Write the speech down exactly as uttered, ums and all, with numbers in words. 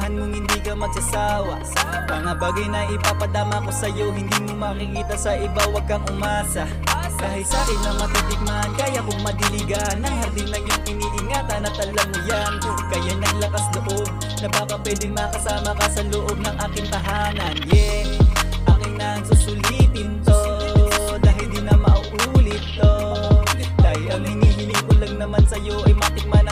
Asahan mong hindi ka magsasawa. Mga bagay na ipapadama ko sa'yo, hindi mo makikita sa iba, wag kang umasa. Kahit sa'kin na matitikman, kaya kong madiligan ng hardin na yung iniingatan at alam mo yan. Kaya ng lakas loob na baka pwedeng makasama ka sa loob ng aking tahanan. Yeah, aking nang susulitin to, dahil di na mauulit to. Dahil ang hinihiling ko lang naman sa'yo ay matikman